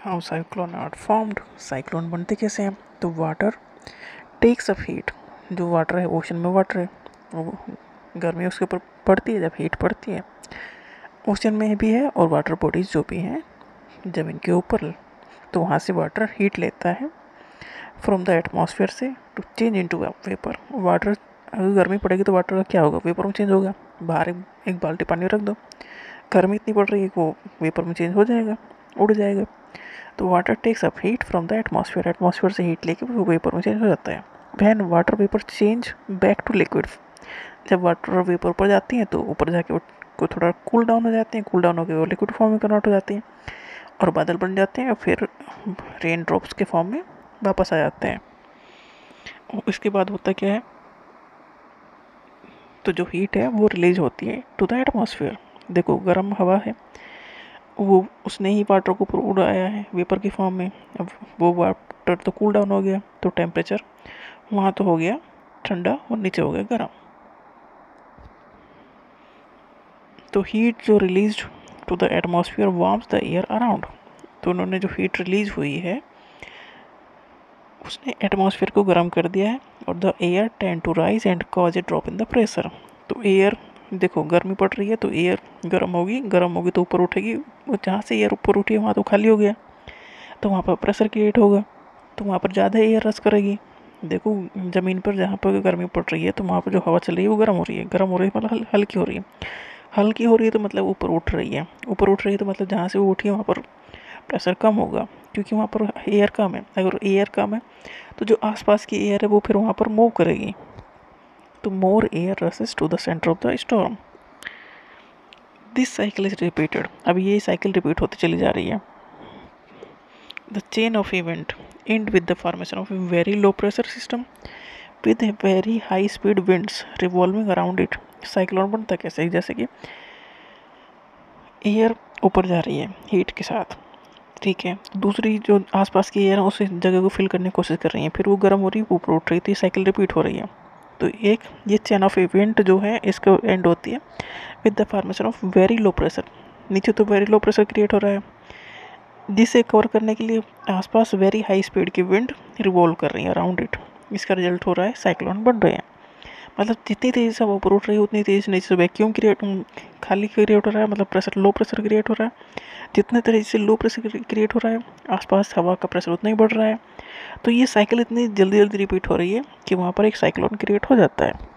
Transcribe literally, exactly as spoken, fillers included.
How cyclone are formed. Cyclone बनते कैसे हैं? तो वाटर टेक्स अप हीट। जो वाटर है, ओशन में वाटर है, वो गर्मी उसके ऊपर पड़ती है। जब हीट पड़ती है ओशन में भी है, और वाटर बॉडीज जो भी हैं ज़मीन के ऊपर, तो वहाँ से वाटर हीट लेता है फ्रॉम द एटमॉस्फेयर से to change into vapour. Water अगर गर्मी पड़ेगी तो वाटर का क्या होगा? वेपर में चेंज होगा। बाहर एक, एक बाल्टी पानी रख दो, गर्मी इतनी पड़ रही है कि वो वेपर में चेंज हो जाएगा, उड़ जाएगा। तो water takes up heat from the atmosphere. Atmosphere से हीट लेके वो वेपर में चेंज हो जाता है। When water vapour change back to liquid. जब वाटर वेपर ऊपर जाती हैं तो ऊपर जाके को थोड़ा कूल डाउन हो जाते हैं, कूल डाउन होकर वो लिक्विड फॉर्म में कन्वर्ट हो जाती हैं और बादल बन जाते हैं, और फिर रेन ड्रॉप्स के फॉर्म में वापस आ जाते हैं। और इसके बाद होता क्या है, तो जो हीट है वो रिलीज होती है टू द एटमॉस्फेयर। देखो गर्म हवा है, वो उसने ही वाटर को ऊपर उड़ाया है वेपर की फॉर्म में। अब वो वाटर तो कूल डाउन हो गया, तो टेम्परेचर वहाँ तो हो गया ठंडा और नीचे हो गया गर्म। तो हीट जो release to the atmosphere warms the air around. तो उन्होंने जो हीट रिलीज हुई है उसने एटमॉस्फेयर को गर्म कर दिया है, और the air tend to rise and cause a drop in the pressure. तो एयर, देखो गर्मी पड़ रही है तो एयर गर्म होगी, गर्म होगी तो ऊपर उठेगी। वो जहाँ से एयर ऊपर उठी है वहाँ तो खाली हो गया, तो वहाँ पर प्रेशर क्रिएट होगा, तो वहाँ पर ज़्यादा एयर रस करेगी। देखो ज़मीन पर जहाँ पर गर्मी पड़ रही है तो वहाँ पर जो हवा चल रही है वो गर्म हो रही है, गर्म हो रही है मतलब हल्की हो रही है, हल्की हो रही है तो मतलब ऊपर उठ रही है, ऊपर उठ रही है तो मतलब जहाँ से वो उठी है वहाँ पर प्रेशर कम होगा, क्योंकि वहाँ पर एयर कम है। अगर एयर कम है तो जो आसपास की एयर है वो फिर वहाँ पर मूव करेगी, तो more air rushes to the centre of the storm. This cycle is repeated. अब ये साइकिल रिपीट होती चली जा रही है। The chain of event end with the formation of a very low pressure system with a very high speed winds revolving around it. Cyclone बनता कैसे? जैसे कि एयर ऊपर जा रही है हीट के साथ, ठीक है, दूसरी जो आसपास की एयर है उस जगह को फिल करने की कोशिश कर रही है, फिर वो गर्म हो रही है, ऊपर उठ रही थी, साइकिल रिपीट हो रही है। तो एक ये चेन ऑफ इवेंट जो है इसको एंड होती है with the formation of very low pressure. नीचे तो वेरी लो प्रेशर क्रिएट हो रहा है, जिसे कवर करने के लिए आसपास वेरी हाई स्पीड की विंड रिवॉल्व कर रही है अराउंड इट। इसका रिजल्ट हो रहा है साइक्लोन बन रहे हैं। मतलब जितनी तेज़ी से ऊपर उठ रही है उतनी तेज़ी से नीचे से वैक्यूम क्रिएट खाली क्रिएट हो रहा है, मतलब प्रेशर लो प्रेशर क्रिएट हो रहा है। जितने तेज़ी से लो प्रेशर क्रिएट हो रहा है आसपास हवा का प्रेशर उतना ही बढ़ रहा है। तो ये साइकिल इतनी जल्दी जल्दी रिपीट हो रही है कि वहाँ पर एक साइक्लोन क्रिएट हो जाता है।